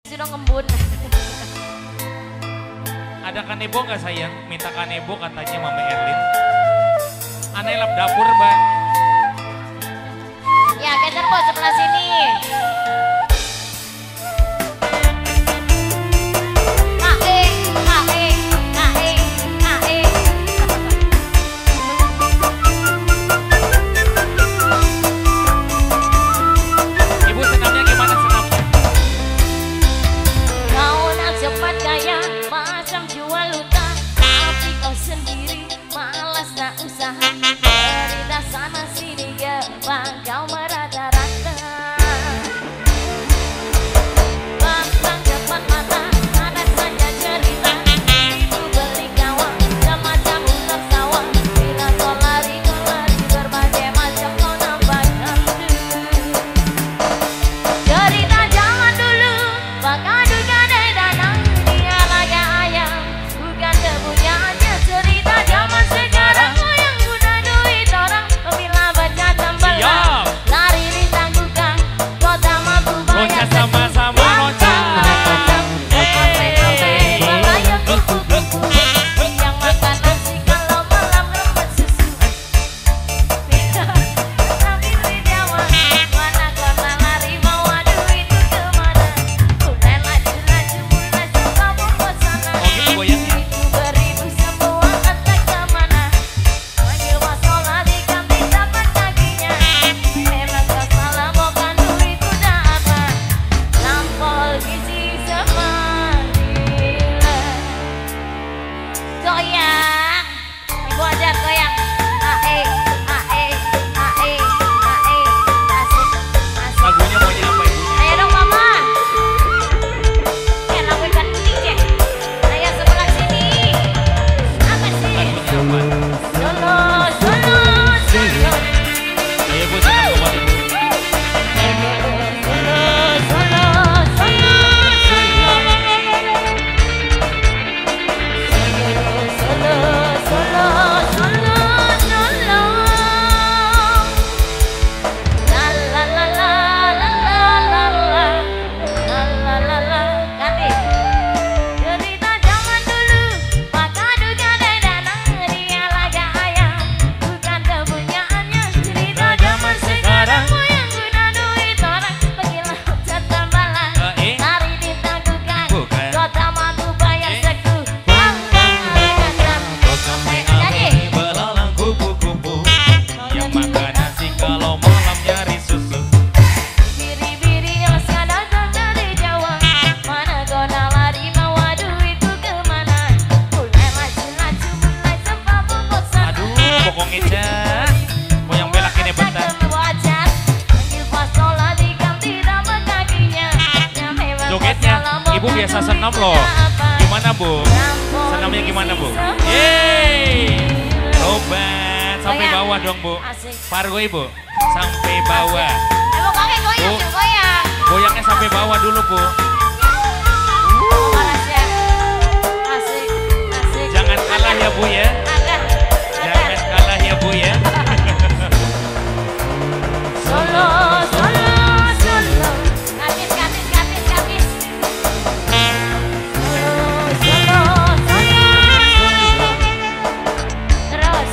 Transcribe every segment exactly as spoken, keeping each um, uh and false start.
Sudah ngembun. Ada kanebo nggak sayang? Minta kanebo katanya Mama Erlin. Aneh lap dapur mbak. Ya geser po sebelah sini. Kau merata-rata Bantang depan mata ada saja cerita Itu beli kawan semacam ular sawah Bila kau lari kau lari berbagai macam kau nampak hantu Cerita zaman dulu bakal duga danang Dia laga ayam bukan kepunyaannya Cerita zaman sekarang yang guna duit orang Bila baca tembelan loncat sama-sama loncat. Melayang kupu-kupu yang makan nasi kalau malam rebut susu. Tapi Jawa mana kota lari bawa duit itu kemana? Mulai laju-laju mulai suka bawa sana. Itu beribu semua entah kemana. Panggil masalah di kantin dapat kakinya. Memang kau salah bukan duit udah apa. Nampol gizi sama nila goyang, ibu ajar goyang, ae, ae, ae, ae, asik, asik. Lagunya maunya apa ibunya? Ayo dong mama, ya lagu ikan kuning ya. Ayo sebelah sini, apa sih? Lagunya apa? Solo, solo, solo. Ayo bu senang kembali bu. Jogetnya ibu biasa senam loh. Gimana bu? Senamnya gimana bu? Yeay, lobat sampai bawah dong bu. Pargo ibu sampai bawah. Ibu kakek goyang, goyang. Goyangnya sampai bawah dulu bu. Asik, asik. Jangan kalah ya bu ya. Jangan kalah ya bu ya. Solo, solo, solo. Kapis, kapis, kapis, kapis. Solo, solo, solo. Terus.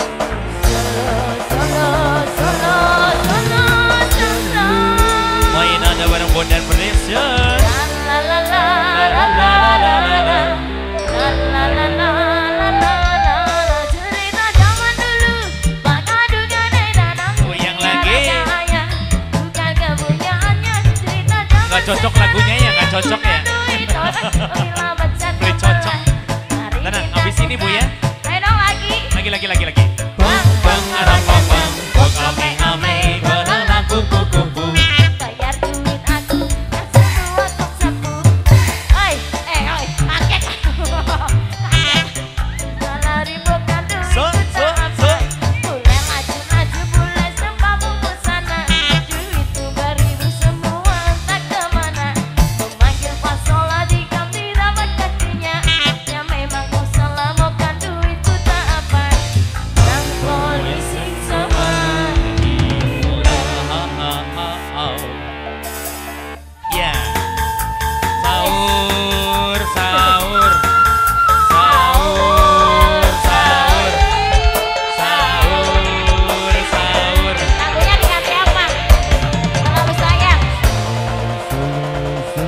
Solo, solo, solo, solo. Main ada bareng Bondan Production. La la la la la la la la. La la la la la la la. Cerita zaman dulu bakal duga danang. Goyang lagi. Bukan kepunyaannya cerita zaman. Gak cocok lagunya ya, gak cocok ya. Boleh cocok. Tenang, abis ini bu ya. Ayo dong lagi. Lagi lagi lagi lagi. Bang bang arang bang bang, bang ame ame, banana kupu kupu. Bayar duit aku yang semua kok sepu. Oi, eh oi, kaget. Kaget. Salah ributkan duit So, so, tak so. apa. Boleh maju-maju, boleh sembah bungkus sana. Duit itu beribu semua entah kemana. Memanggil pasola di kantin dapat kakinya. Ya memang kau salah bukan duit itu tak apa. Dan polisi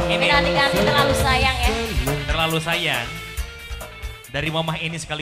Ini Kita hati-hati terlalu sayang ya. terlalu sayang. Dari mamah ini sekali.